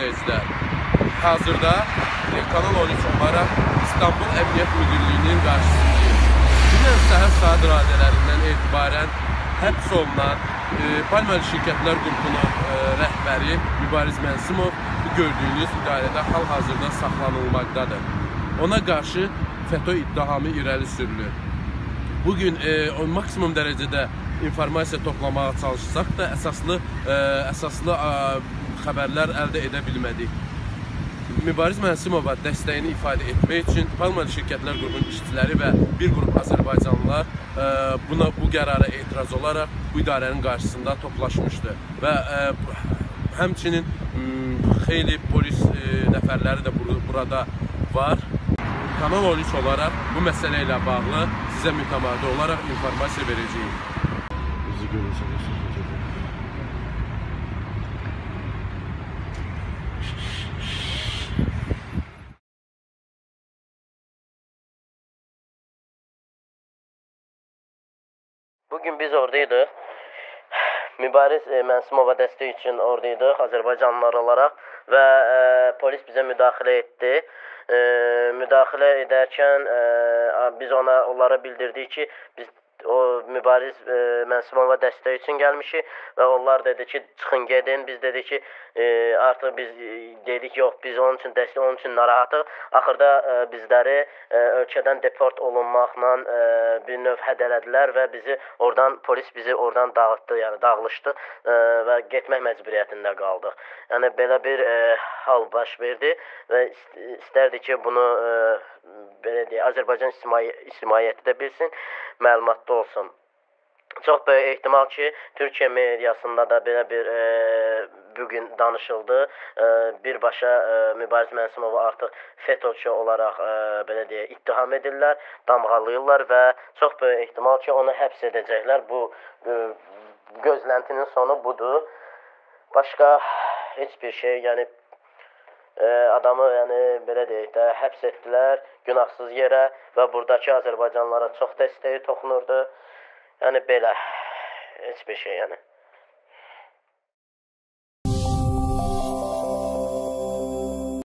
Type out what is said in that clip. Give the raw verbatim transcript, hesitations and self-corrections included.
izləyicilər, hazırda Kanal on üç olaraq İstanbul Əmniyyət Müdürlüyünün qarşısındayım. Dünən səhər saat radələrindən etibarən həbs olunan e, Palmalı Şirkətlər Qrupunun e, rəhbəri Mübariz Mənsimov gördüyünüz idarədə hal-hazırda saxlanılmaqdadır. Ona qarşı FETÖ ittihamı irəli sürülür. Bugün e, o maksimum dərəcədə informasiya toplamağa çalışsaq da əsaslı e, əsaslı e, xəbərlər əldə edə bilmədik. Mübariz Mənsimova dəstəyini ifadə etmək üçün Palmalı Şirkətlər Qrupunun işçiləri və bir qrup Azərbaycanlılar e, buna bu qərara etiraz olaraq bu idarənin qarşısında toplaşmışdı və e, həmçinin m, xeyli polis e, nəfərləri də bur burada var. Kanal on üç olaraq bu məsələ ilə bağlı sizə mütəmadi olaraq informasiya verəcəyik. Bizi görürsünüz. Bugün biz oradaydıq. Mübariz e, Mənsimova dəstəyi üçün oradaydıq Azərbaycanlılar olaraq və e, polis bizə müdaxilə etdi. E, müdaxilə edərkən e, biz ona onlara bildirdik ki, biz o Mübariz e, Mənsimova dəstəyi üçün gəlmişik və onlar dedi ki, çıxın gedin. Biz dedik ki, e, artıq biz e, dedik yox, biz onun üçün dəstək, onun üçün narahatıq. Axırda e, bizləri e, ölkədən deport olunmaqla e, bir növ hədələdilər və bizi oradan polis bizi oradan dağıtdı, yəni dağılışdı e, və getmək məcburiyyətində qaldıq. Yəni belə bir e, hal baş verdi və ist istərdik ki, bunu e, belə deyək, Azərbaycan ictimaiyyəti də bilsin, məlumatlı olsun. Çox böyük ehtimal ki, Türkiyə mediasında da belə bir e, bugün danışıldı. E, birbaşa e, Mübariz Mənsimova artıq FETÖ'çü olaraq e, belə deyək, ittiham edirlər, damğalayırlar və çox böyük ehtimal ki, onu həbs edəcəklər. Bu e, gözləntinin sonu budur. Başqa heç bir şey, yəni e, adamı, yəni belə deyək də, həbs etdilər günahsız yerə və buradakı Azərbaycanlılara çox dəstəyi toxunurdu. Yəni belə, heç bir şey yəni.